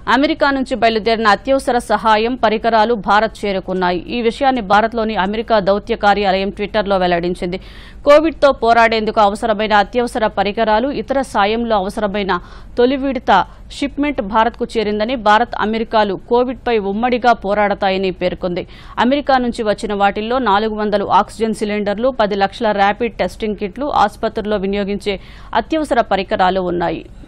America నుంచి బయలుదేరిన అత్యవసర సహాయం పరికరాలు భారత్ చేరుకున్నాయి. ఈ విషయాన్ని భారత్లోని అమెరికా దౌత్య కార్యాలయం ట్విట్టర్లో వెల్లడించింది. కోవిడ్తో పోరాడేందుకు అవసరమైన అత్యవసర పరికరాలు, ఇతర సాయంలో అవసరమైన తొలి విడత షిప్మెంట్ భారత్కు చేరిందని, భారత్ అమెరికాలు కోవిడ్పై ఉమ్మడిగా పోరాడతాయని పేర్కొంది. అమెరికా నుంచి వచ్చిన వాటిల్లో 400 ఆక్సిజన్ సిలిండర్లు, 10 లక్షల ర్యాపిడ్ టెస్టింగ్ కిట్లు, ఆసుపత్రుల్లో వినియోగించే అత్యవసర పరికరాలు ఉన్నాయి.